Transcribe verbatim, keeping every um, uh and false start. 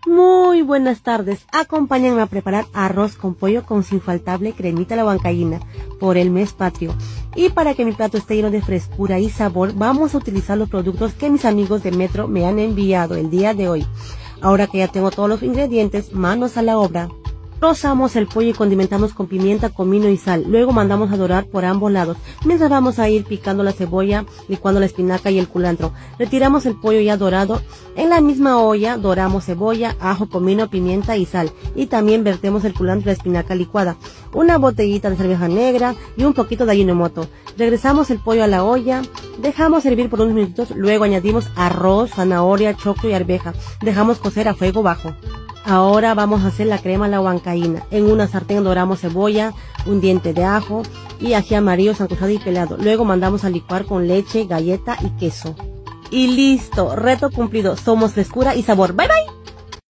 Muy buenas tardes, acompáñenme a preparar arroz con pollo con su infaltable cremita a la huancaína por el mes patrio. Y para que mi plato esté lleno de frescura y sabor, vamos a utilizar los productos que mis amigos de Metro me han enviado el día de hoy. Ahora que ya tengo todos los ingredientes, manos a la obra. Trozamos el pollo y condimentamos con pimienta, comino y sal. Luego mandamos a dorar por ambos lados. Mientras vamos a ir picando la cebolla, licuando la espinaca y el culantro. Retiramos el pollo ya dorado. En la misma olla doramos cebolla, ajo, comino, pimienta y sal. Y también vertemos el culantro y la espinaca licuada. Una botellita de cerveza negra y un poquito de Ajinomoto. Regresamos el pollo a la olla. Dejamos hervir por unos minutos. Luego añadimos arroz, zanahoria, choclo y arveja. Dejamos cocer a fuego bajo. Ahora vamos a hacer la crema a la huancaína. En una sartén doramos cebolla, un diente de ajo y ají amarillo sancochado y pelado. Luego mandamos a licuar con leche, galleta y queso. Y listo, reto cumplido. Somos frescura y sabor. Bye bye.